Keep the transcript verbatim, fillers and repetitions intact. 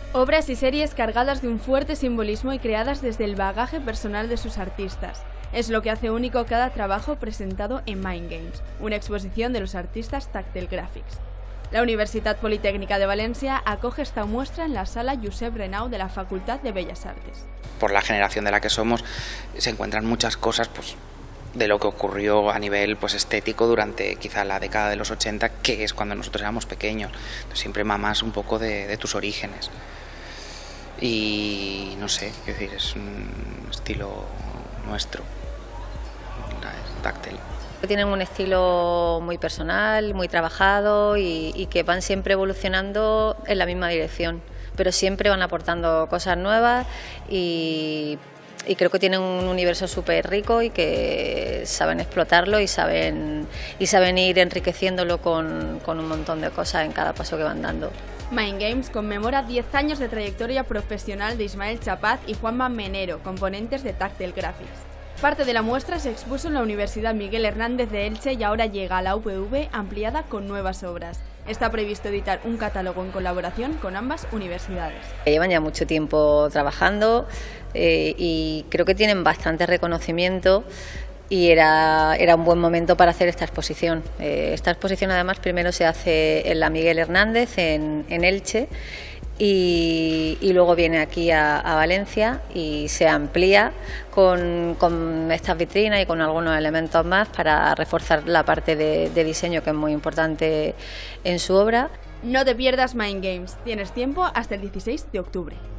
Obras y series cargadas de un fuerte simbolismo y creadas desde el bagaje personal de sus artistas. Es lo que hace único cada trabajo presentado en Mind Games, una exposición de los artistas Tactile Graphics. La Universitat Politécnica de Valencia acoge esta muestra en la sala Josep Renau de la Facultad de Bellas Artes. Por la generación de la que somos, se encuentran muchas cosas pues, de lo que ocurrió a nivel pues, estético durante quizá la década de los ochenta, que es cuando nosotros éramos pequeños. Entonces, siempre mamas un poco de, de tus orígenes. Y no sé, es decir, es un estilo nuestro, táctil. Tienen un estilo muy personal, muy trabajado y, y que van siempre evolucionando en la misma dirección, pero siempre van aportando cosas nuevas y, y creo que tienen un universo súper rico y que saben explotarlo y saben, y saben ir enriqueciéndolo con, con un montón de cosas en cada paso que van dando. Mind Games conmemora diez años de trayectoria profesional de Ismael Chapaz y Juanma Menero, componentes de Tactile Graphics. Parte de la muestra se expuso en la Universidad Miguel Hernández de Elche y ahora llega a la U P V ampliada con nuevas obras. Está previsto editar un catálogo en colaboración con ambas universidades. Llevan ya mucho tiempo trabajando eh, y creo que tienen bastante reconocimiento y era, era un buen momento para hacer esta exposición. Eh, esta exposición además primero se hace en la Miguel Hernández, en, en Elche, y, y luego viene aquí a, a Valencia y se amplía con, con estas vitrinas y con algunos elementos más para reforzar la parte de, de diseño, que es muy importante en su obra. No te pierdas Mind Games, tienes tiempo hasta el dieciséis de octubre.